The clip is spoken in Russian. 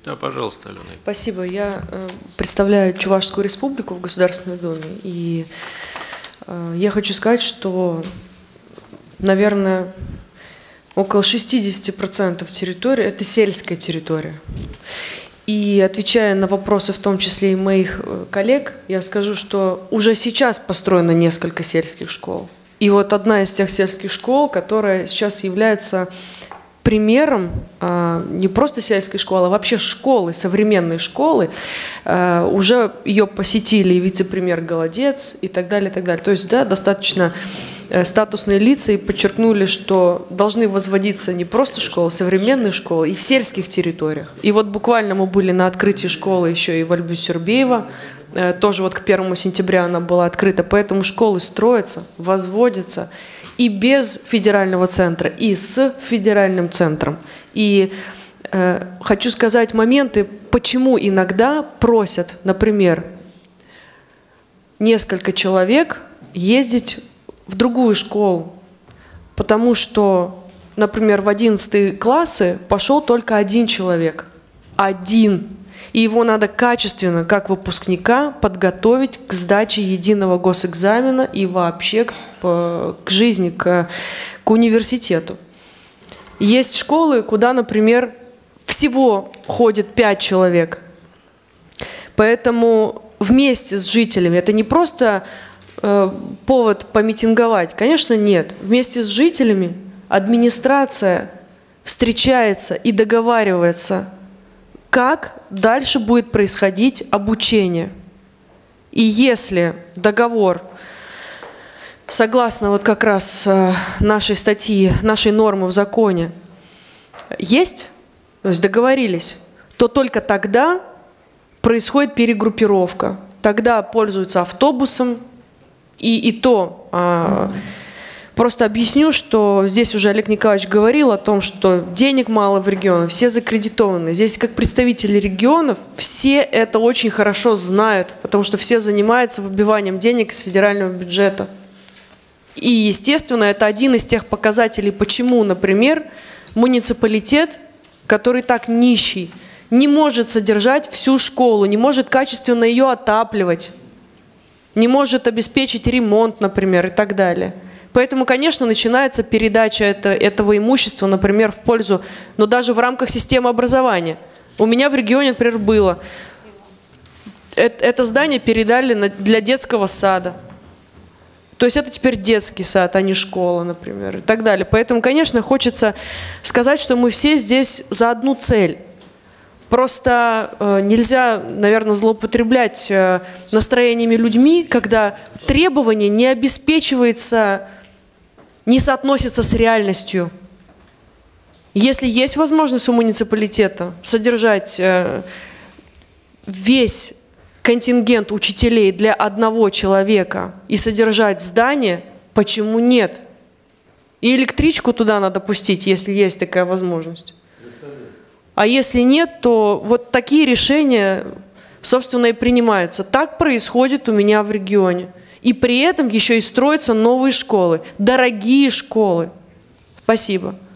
Да, пожалуйста, Алена. Спасибо. Я представляю Чувашскую республику в Государственной Думе. И я хочу сказать, что, наверное, около 60% территории – это сельская территория. И отвечая на вопросы, в том числе и моих коллег, я скажу, что уже сейчас построено несколько сельских школ. И вот одна из тех сельских школ, которая сейчас является примером не просто сельской школы, а вообще школы, современной школы, уже ее посетили и вице-премьер Голодец и так далее, и так далее. То есть, да, достаточно статусные лица и подчеркнули, что должны возводиться не просто школы, современные школы и в сельских территориях. И вот буквально мы были на открытии школы еще и в Альбюс-Сюрбеево, тоже вот к 1 сентября она была открыта, поэтому школы строятся, возводятся, и без федерального центра, и с федеральным центром. И хочу сказать моменты, почему иногда просят, например, несколько человек ездить в другую школу, потому что, например, в 11 классы пошел только один человек. Один. И его надо качественно, как выпускника, подготовить к сдаче единого госэкзамена и вообще к жизни, к университету. Есть школы, куда, например, всего ходит 5 человек. Поэтому вместе с жителями, это не просто повод помитинговать, конечно, нет. Вместе с жителями администрация встречается и договаривается, как дальше будет происходить обучение. И если договор, согласно вот как раз нашей статьи, нашей нормы в законе, есть, то есть договорились, то только тогда происходит перегруппировка. Тогда пользуются автобусом, и то... Просто объясню, что здесь уже Олег Николаевич говорил о том, что денег мало в регионах, все закредитованы. Здесь как представители регионов все это очень хорошо знают, потому что все занимаются выбиванием денег из федерального бюджета. И, естественно, это один из тех показателей, почему, например, муниципалитет, который так нищий, не может содержать всю школу, не может качественно ее отапливать, не может обеспечить ремонт, например, и так далее. Поэтому, конечно, начинается передача этого имущества, например, в пользу, но даже в рамках системы образования. У меня в регионе, например, было. Это здание передали для детского сада. То есть это теперь детский сад, а не школа, например, и так далее. Поэтому, конечно, хочется сказать, что мы все здесь за одну цель. Просто нельзя, наверное, злоупотреблять настроениями людьми, когда требование не обеспечивается, не соотносится с реальностью. Если есть возможность у муниципалитета содержать весь контингент учителей для одного человека и содержать здание, почему нет? И электричку туда надо пустить, если есть такая возможность. А если нет, то вот такие решения, собственно, и принимаются. Так происходит у меня в регионе. И при этом еще и строятся новые школы, дорогие школы. Спасибо.